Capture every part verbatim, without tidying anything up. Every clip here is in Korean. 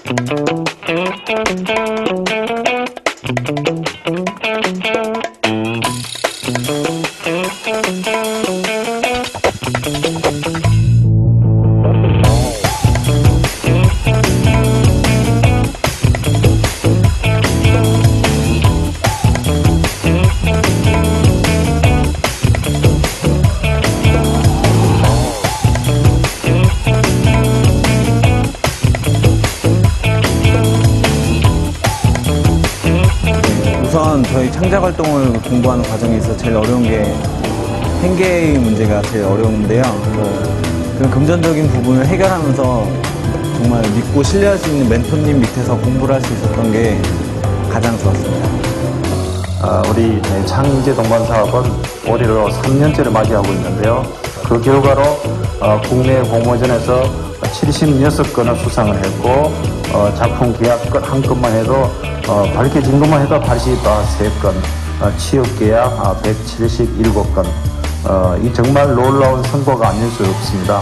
우선 저희 창작 활동을 공부하는 과정에서 제일 어려운 게 생계의 문제가 제일 어려운데요. 그런 금전적인 부분을 해결하면서 정말 믿고 신뢰할 수 있는 멘토님 밑에서 공부를 할 수 있었던 게 가장 좋았습니다. 어, 우리 창제 동반 사업은 올해로 삼 년째를 맞이하고 있는데요. 그 결과로 어, 국내 공모전에서 칠십육 건을 수상을 했고 어, 작품 계약 건 한 건만 해도 어, 밝혀진 것만 해도 팔십삼 건, 어, 취업 계약 어, 백칠십칠 건. 어, 이 정말 놀라운 성과가 아닐 수 없습니다.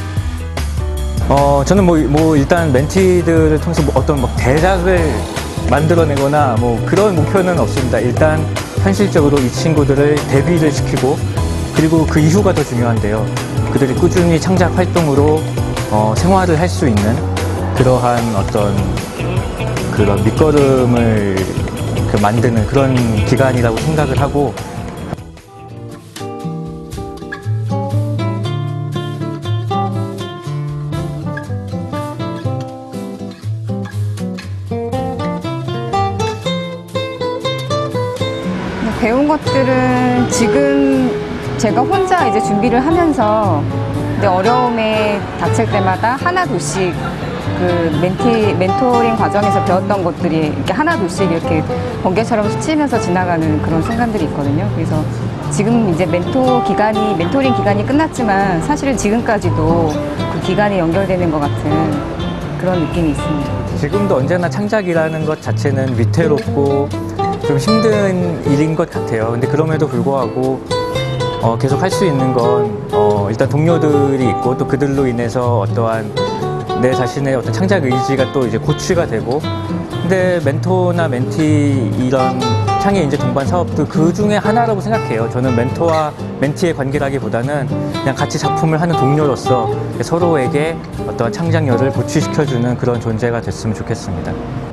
어, 저는 뭐, 뭐 일단 멘티들을 통해서 뭐 어떤 뭐 대작을 만들어내거나 뭐 그런 목표는 없습니다. 일단 현실적으로 이 친구들을 데뷔를 시키고 그리고 그 이후가 더 중요한데요. 그들이 꾸준히 창작 활동으로 어, 생활을 할 수 있는 그러한 어떤 그런 밑거름을 그 만드는 그런 기간이라고 생각을 하고 배운 것들은 지금 제가 혼자 이제 준비를 하면서 근데 어려움에 닥칠 때마다 하나둘씩 그 멘티, 멘토링 과정에서 배웠던 것들이 이렇게 하나둘씩 이렇게 번개처럼 스치면서 지나가는 그런 순간들이 있거든요. 그래서 지금 이제 멘토 기간이, 멘토링 기간이 끝났지만 사실은 지금까지도 그 기간에 연결되는 것 같은 그런 느낌이 있습니다. 지금도 언제나 창작이라는 것 자체는 위태롭고 좀 힘든 일인 것 같아요. 근데 그럼에도 불구하고 어, 계속 할 수 있는 건 어, 일단 동료들이 있고 또 그들로 인해서 어떠한 내 자신의 어떤 창작 의지가 또 이제 고취가 되고 근데 멘토나 멘티 이런 창의 인재 동반 사업도 그 중에 하나라고 생각해요. 저는 멘토와 멘티의 관계라기보다는 그냥 같이 작품을 하는 동료로서 서로에게 어떤 창작력을 고취시켜주는 그런 존재가 됐으면 좋겠습니다.